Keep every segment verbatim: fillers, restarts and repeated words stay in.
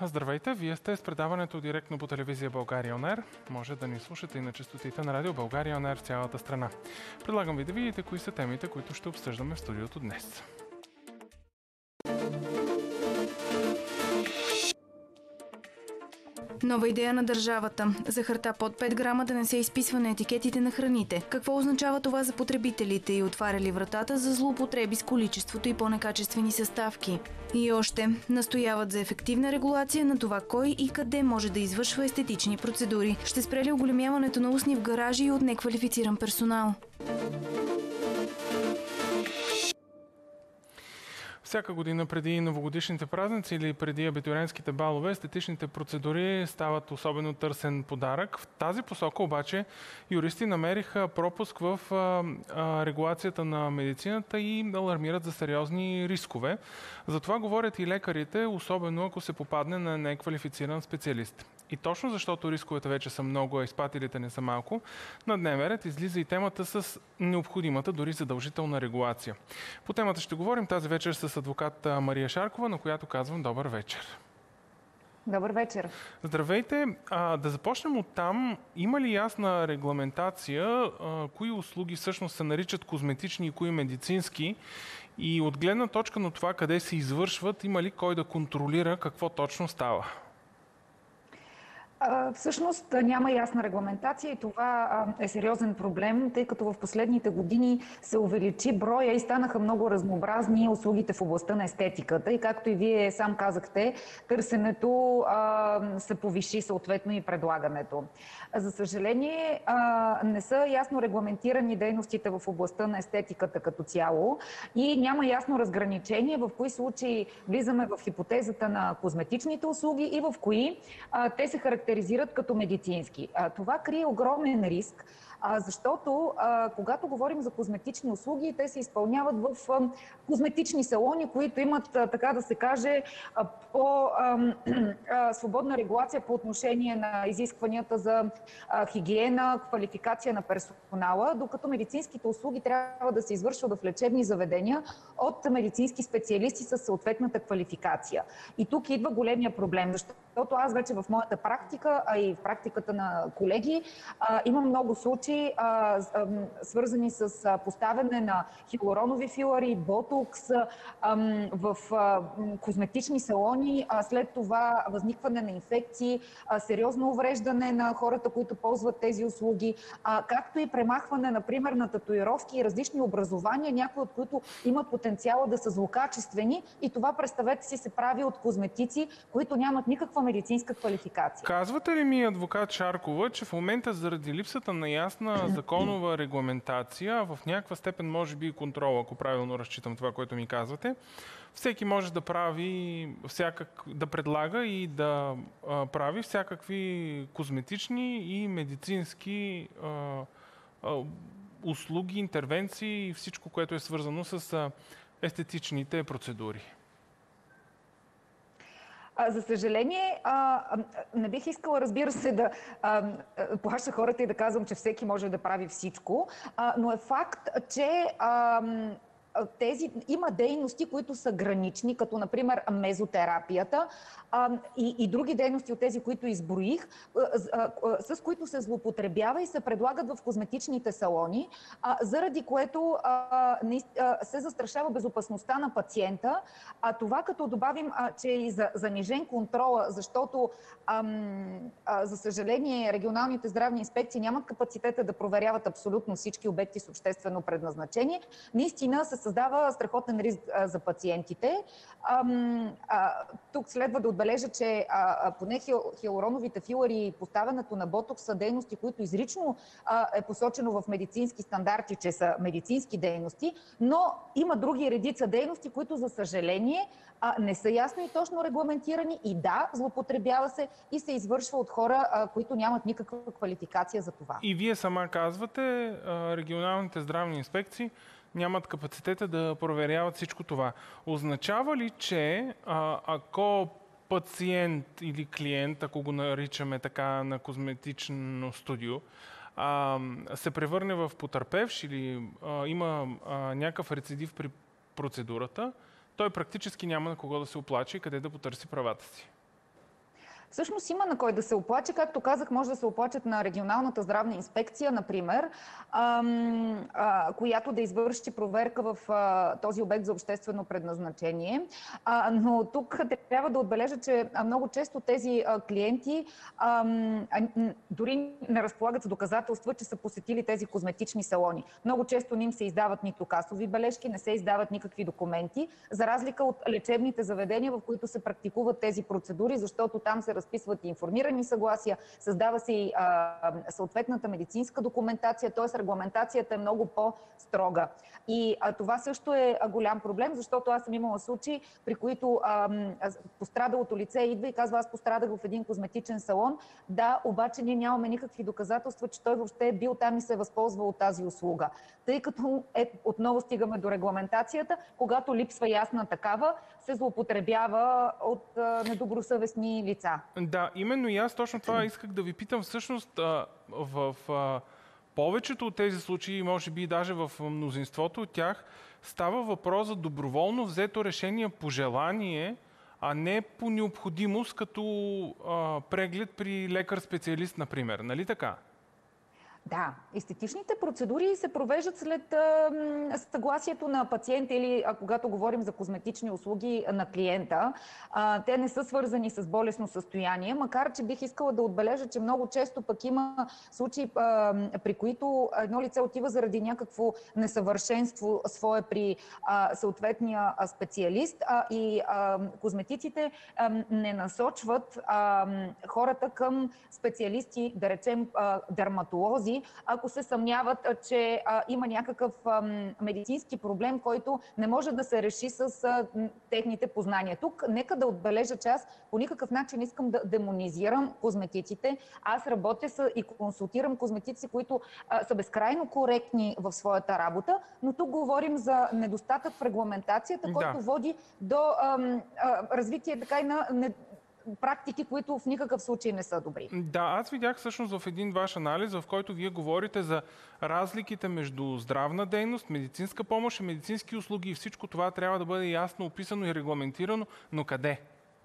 Здравейте, вие сте с предаването директно по телевизия България Он Ер. Може да ни слушате и на честотите на радио България Он Ер в цялата страна. Предлагам ви да видите кои са темите, които ще обсъждаме в студиото днес. Нова идея на държавата. Захарта под пет грама да не се изписва на етикетите на храните. Какво означава това за потребителите и отваря ли вратата за злоупотреби с количеството и по-некачествени съставки? И още, настояват за ефективна регулация на това кой и къде може да извършва естетични процедури. Ще спре ли оголемяването на устни в гаражи и от неквалифициран персонал? Всяка година преди новогодишните празници или преди абитуриентските балове, естетичните процедури стават особено търсен подарък. В тази посока обаче юристи намериха пропуск в а, а, регулацията на медицината и алармират за сериозни рискове. За това говорят и лекарите, особено ако се попадне на неквалифициран специалист. И точно защото рисковете вече са много, а изпатилите не са малко, на дневен ред излиза и темата с необходимата, дори задължителна регулация. По темата ще говорим тази вечер с адвокат Мария Шаркова, на която казвам добър вечер. Добър вечер. Здравейте. А, да започнем от там. Има ли ясна регламентация, а, кои услуги всъщност се наричат козметични и кои медицински? И от гледна точка на това къде се извършват, има ли кой да контролира какво точно става? Всъщност няма ясна регламентация и това е сериозен проблем, тъй като в последните години се увеличи броя и станаха много разнообразни услугите в областта на естетиката. И както и вие сам казахте, търсенето а, се повиши съответно и предлагането. За съжаление, а, не са ясно регламентирани дейностите в областта на естетиката като цяло и няма ясно разграничение в кои случаи влизаме в хипотезата на козметичните услуги и в кои а, те се характеризират като медицински. Това крие огромен риск, защото когато говорим за козметични услуги, те се изпълняват в козметични салони, които имат, така да се каже, по-свободна регулация по отношение на изискванията за хигиена, квалификация на персонала, докато медицинските услуги трябва да се извършват в лечебни заведения от медицински специалисти с съответната квалификация. И тук идва големия проблем, защото аз вече в моята практика, а и в практиката на колеги, имам много случаи, свързани с поставяне на хиалуронови филари, ботокс в козметични салони, след това възникване на инфекции, сериозно увреждане на хората, които ползват тези услуги, както и премахване, например, на татуировки и различни образования, някои от които имат потенциала да са злокачествени, и това, представете си, се прави от козметици, които нямат никаква медицинска квалификация. Казвате ли ми, адвокат Шаркова, че в момента заради липсата на ясна законова регламентация, в някаква степен може би и контрол, ако правилно разчитам това, което ми казвате, всеки може да прави всякак, да предлага и да а, прави всякакви козметични и медицински а, а, услуги, интервенции и всичко, което е свързано с а, естетичните процедури? За съжаление, не бих искала, разбира се, да плаша хората и да казвам, че всеки може да прави всичко, но е факт, че тези, има дейности, които са гранични, като например мезотерапията а, и, и други дейности от тези, които изброих, а, а, с които се злоупотребява и се предлагат в козметичните салони, а, заради което а, не, а, се застрашава безопасността на пациента. А това като добавим, а, че и за занижен контрола, защото ам, а, за съжаление регионалните здравни инспекции нямат капацитета да проверяват абсолютно всички обекти с обществено предназначение, наистина се създава страхотен риск а, за пациентите. А, а, тук следва да отбележа, че а, поне хиалуроновите филари и поставянето на ботокс са дейности, които изрично а, е посочено в медицински стандарти, че са медицински дейности, но има други редица дейности, които за съжаление а, не са ясно и точно регламентирани и да, злоупотребява се и се извършва от хора, а, които нямат никаква квалификация за това. И вие сама казвате, а, регионалните здравни инспекции нямат капацитета да проверяват всичко това. Означава ли, че а, ако пациент или клиент, ако го наричаме така на козметично студио, а, се превърне в потърпевш или а, има а, някакъв рецидив при процедурата, той практически няма на кого да се оплаче и къде да потърси правата си? Всъщност има на кой да се оплаче. Както казах, може да се оплачат на регионалната здравна инспекция, например, ам, а, която да извърши проверка в а, този обект за обществено предназначение. А, но тук трябва да отбележа, че много често тези а, клиенти ам, а, дори не разполагат с доказателства, че са посетили тези козметични салони. Много често не им се издават нито касови бележки, не се издават никакви документи, за разлика от лечебните заведения, в които се практикуват тези процедури, защото там се разписват и информирани съгласия, създава се и а, съответната медицинска документация, т.е. регламентацията е много по-строга. И а, това също е а, голям проблем, защото аз съм имала случаи, при които а, пострадалото лице идва и казва: аз пострадах в един козметичен салон. Да, обаче ние нямаме никакви доказателства, че той въобще е бил там и се е възползвал от тази услуга. Тъй като е, отново стигаме до регламентацията, когато липсва ясна такава, се злоупотребява от а, недобросъвестни лица. Да, именно и аз точно това исках да ви питам. Всъщност а, в а, повечето от тези случаи, може би даже в мнозинството от тях, става въпрос за доброволно взето решение по желание, а не по необходимост, като а, преглед при лекар-специалист, например. Нали така? Да, естетичните процедури се провеждат след а, съгласието на пациента или а, когато говорим за козметични услуги на клиента. А, те не са свързани с болестно състояние, макар че бих искала да отбележа, че много често пък има случаи, а, при които едно лице отива заради някакво несъвършенство свое при а, съответния специалист а, и а, козметиците а, не насочват а, хората към специалисти, да речем а, дерматолози, ако се съмняват, че а, има някакъв а, медицински проблем, който не може да се реши с а, техните познания. Тук нека да отбележа, че аз по никакъв начин искам да демонизирам козметиците. Аз работя с, и консултирам козметици, които а, са безкрайно коректни в своята работа, но тук говорим за недостатък в регламентацията, да. който води до а, а, развитие така и на не, практики, които в никакъв случай не са добри. Да, аз видях всъщност в един ваш анализ, в който вие говорите за разликите между здравна дейност, медицинска помощ и медицински услуги, и всичко това трябва да бъде ясно описано и регламентирано, но къде?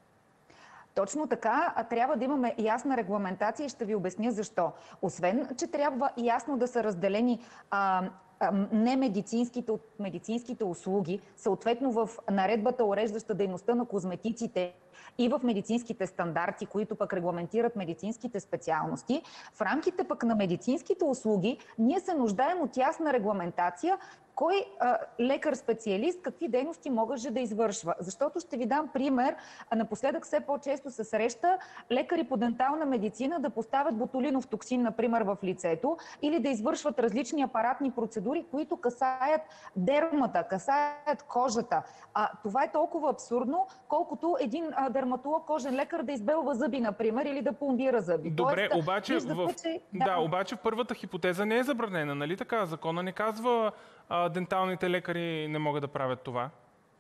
Точно така, а трябва да имаме ясна регламентация и ще ви обясня защо. Освен, че трябва ясно да са разделени а, не медицинските от медицинските услуги, съответно в наредбата, уреждаща дейността на козметиците, и в медицинските стандарти, които пък регламентират медицинските специалности. В рамките пък на медицинските услуги ние се нуждаем от ясна регламентация кой а, лекар-специалист какви дейности може да извършва. Защото ще ви дам пример. Напоследък все по-често се среща лекари по дентална медицина да поставят ботулинов токсин, например, в лицето, или да извършват различни апаратни процедури, които касаят дермата, касаят кожата. А, това е толкова абсурдно, колкото един а, дерматолог, кожен лекар да избелва зъби, например, или да пломбира зъби. Добре, Тоест, обаче, виждате, в... че... Да, да, обаче в първата хипотеза не е забранена, нали така? Закона не казва а, денталните лекари не могат да правят това.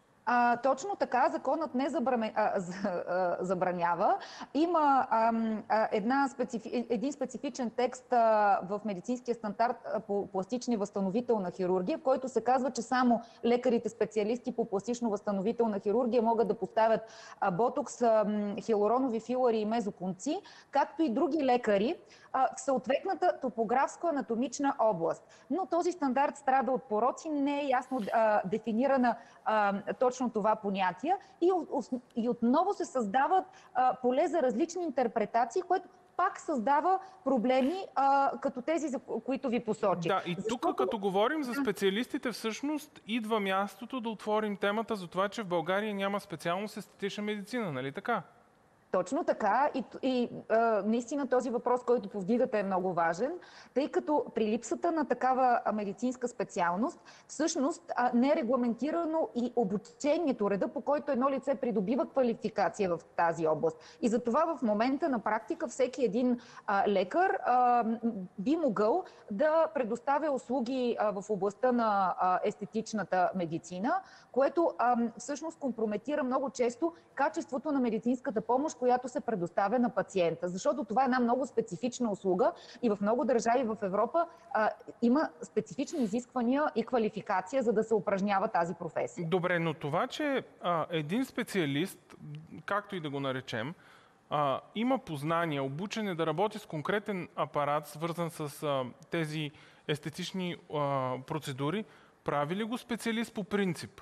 А, точно така, законът не забраме, а, а, забранява. Има а, а, една специфи, един специфичен текст а, в медицинския стандарт а, по пластична възстановителна хирургия, в който се казва, че само лекарите специалисти по пластично-възстановителна хирургия могат да поставят а, ботокс, а, хиалуронови филари и мезоконци, както и други лекари а, в съответната топографско-анатомична област. Но този стандарт страда от пороци, не е ясно а, дефинирана а, точно това понятие и, и отново се създават а, поле за различни интерпретации, което пак създава проблеми, а, като тези, за които ви посочих. Да, и тук, Защото... като говорим за специалистите, всъщност идва мястото да отворим темата за това, че в България няма специалност естетична медицина, нали така? Точно така и, и а, наистина този въпрос, който повдигате, е много важен, тъй като при липсата на такава медицинска специалност, всъщност а, не е регламентирано и обучението, реда, по който едно лице придобива квалификация в тази област. И затова в момента на практика всеки един а, лекар а, би могъл да предоставя услуги а, в областта на а, естетичната медицина, което а, всъщност компрометира много често качеството на медицинската помощ, която се предоставя на пациента. Защото това е една много специфична услуга и в много държави в Европа а, има специфични изисквания и квалификация, за да се упражнява тази професия. Добре, но това, че а, един специалист, както и да го наречем, а, има познания, обучен е да работи с конкретен апарат, свързан с а, тези естетични а, процедури, прави ли го специалист по принцип?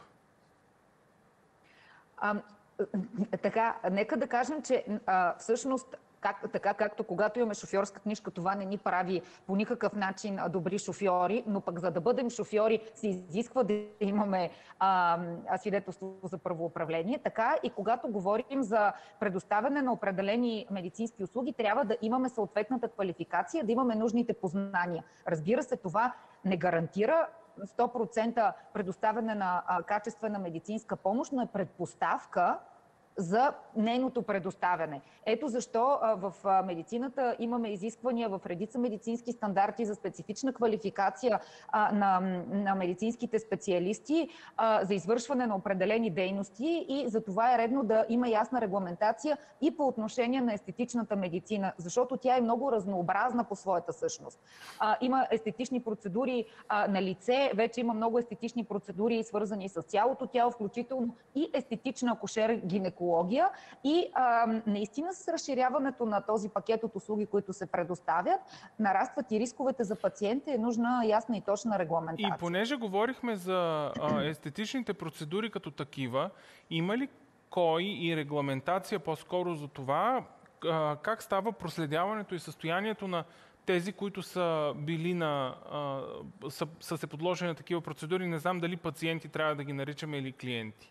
А, така, нека да кажем, че а, всъщност Как, така както когато имаме шофьорска книжка, това не ни прави по никакъв начин добри шофьори, но пък за да бъдем шофьори се изисква да имаме а, свидетелство за правоуправление. Така и когато говорим за предоставяне на определени медицински услуги, трябва да имаме съответната квалификация, да имаме нужните познания. Разбира се, това не гарантира сто процента предоставяне на а, качествена медицинска помощ, но е предпоставка за нейното предоставяне. Ето защо в медицината имаме изисквания в редица медицински стандарти за специфична квалификация на, на медицинските специалисти за извършване на определени дейности и за това е редно да има ясна регламентация и по отношение на естетичната медицина, защото тя е много разнообразна по своята същност. Има естетични процедури на лице, вече има много естетични процедури, свързани с цялото тяло, включително и естетична акушер-гинекология. И а, наистина с разширяването на този пакет от услуги, които се предоставят, нарастват и рисковете за пациента, е нужна ясна и точна регламентация. И понеже говорихме за а, естетичните процедури като такива, има ли кой и регламентация по-скоро за това, а, как става проследяването и състоянието на тези, които са били на, а, са, са се подложени на такива процедури? Не знам дали пациенти трябва да ги наричаме или клиенти.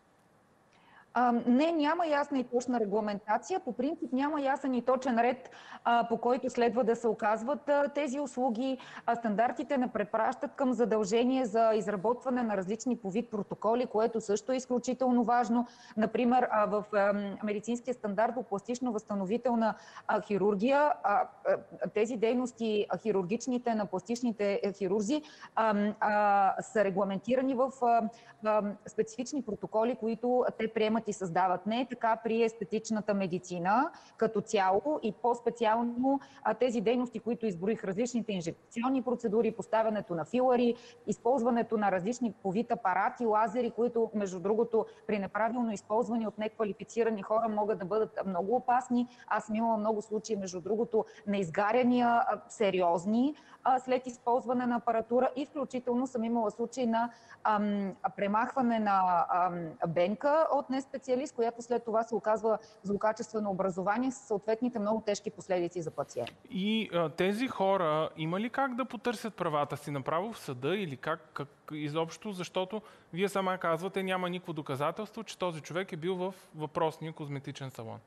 А, не, няма ясна и точна регламентация. По принцип няма ясен и точен ред, а, по който следва да се оказват а, тези услуги. А, стандартите не препращат към задължение за изработване на различни по вид протоколи, което също е изключително важно. Например, а, в а, медицинския стандарт по пластично-възстановителна а, хирургия, а, а, тези дейности, а, хирургичните на пластичните хирурзи, а, а, са регламентирани в а, а, специфични протоколи, които те приемат и създават. Не е така при естетичната медицина като цяло и по-специално тези дейности, които изброих, различните инжекционни процедури, поставянето на филари, използването на различни по вид апарати, лазери, които, между другото, при неправилно използвани от неквалифицирани хора могат да бъдат много опасни. Аз съм имала много случаи, между другото, на изгаряния сериозни след използване на апаратура и включително съм имала случаи на ам, премахване на ам, бенка от неспециалист, която след това се оказва злокачествено образование с съответните много тежки последици за пациент. И а, тези хора има ли как да потърсят правата си направо в съда или как, как изобщо, защото вие сама казвате, няма никакво доказателство, че този човек е бил в въпросния козметичен салон?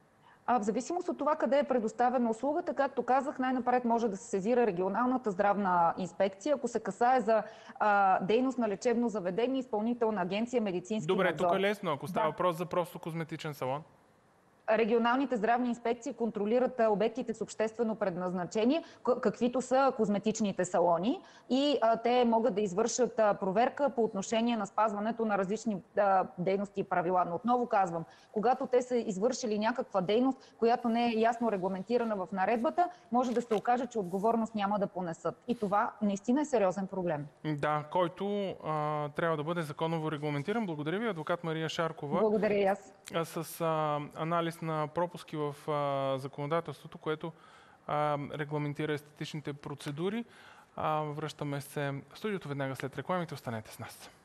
В зависимост от това къде е предоставена услугата, както казах, най-напред може да се сезира регионалната здравна инспекция, ако се касае за а, дейност на лечебно заведение, изпълнителна агенция медицински Добре, надзор. тук е лесно, ако става да. въпрос за просто козметичен салон. Регионалните здравни инспекции контролират обектите с обществено предназначение, каквито са козметичните салони и а, те могат да извършат а, проверка по отношение на спазването на различни а, дейности и правила. Но отново казвам, когато те са извършили някаква дейност, която не е ясно регламентирана в наредбата, може да се окаже, че отговорност няма да понесат. И това наистина е сериозен проблем. Да, който а, трябва да бъде законово регламентиран. Благодаря ви, адвокат Мария Шаркова. Благодаря и аз. А, с а, анализ на пропуски в а, законодателството, което а, регламентира естетичните процедури. А, връщаме се в студиото веднага след рекламите. Останете с нас.